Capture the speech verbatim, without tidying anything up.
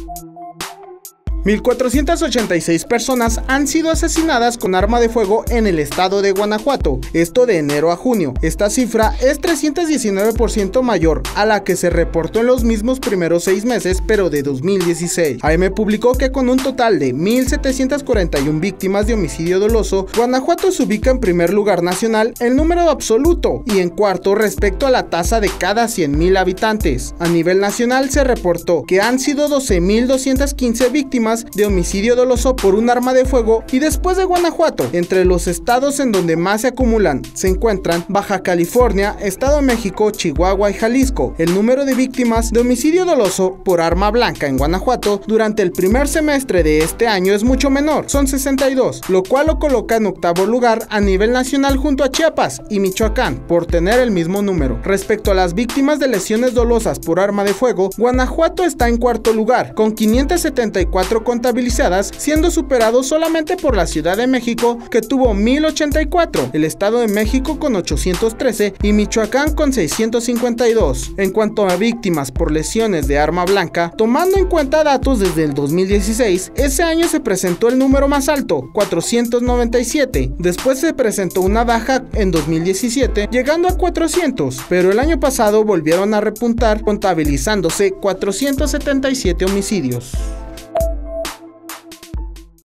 mil cuatrocientas ochenta y seis personas han sido asesinadas con arma de fuego en el estado de Guanajuato, esto de enero a junio. Esta cifra es trescientos diecinueve por ciento mayor a la que se reportó en los mismos primeros seis meses, pero de dos mil dieciséis. A M publicó que con un total de mil setecientas cuarenta y una víctimas de homicidio doloso, Guanajuato se ubica en primer lugar nacional en número absoluto y en cuarto respecto a la tasa de cada cien mil habitantes. A nivel nacional se reportó que han sido doce mil doscientas quince víctimas de homicidio doloso por un arma de fuego, y después de Guanajuato, entre los estados en donde más se acumulan se encuentran Baja California, Estado de México, Chihuahua y Jalisco. El número de víctimas de homicidio doloso por arma blanca en Guanajuato durante el primer semestre de este año es mucho menor, son sesenta y dos, lo cual lo coloca en octavo lugar a nivel nacional junto a Chiapas y Michoacán por tener el mismo número. Respecto a las víctimas de lesiones dolosas por arma de fuego, Guanajuato está en cuarto lugar con quinientas setenta y cuatro contabilizadas, siendo superado solamente por la Ciudad de México, que tuvo mil ochenta y cuatro, el Estado de México con ochocientos trece y Michoacán con seiscientos cincuenta y dos. En cuanto a víctimas por lesiones de arma blanca, tomando en cuenta datos desde el dos mil dieciséis, ese año se presentó el número más alto, cuatrocientos noventa y siete. Después se presentó una baja en dos mil diecisiete, llegando a cuatrocientos, pero el año pasado volvieron a repuntar, contabilizándose cuatrocientos setenta y siete homicidios.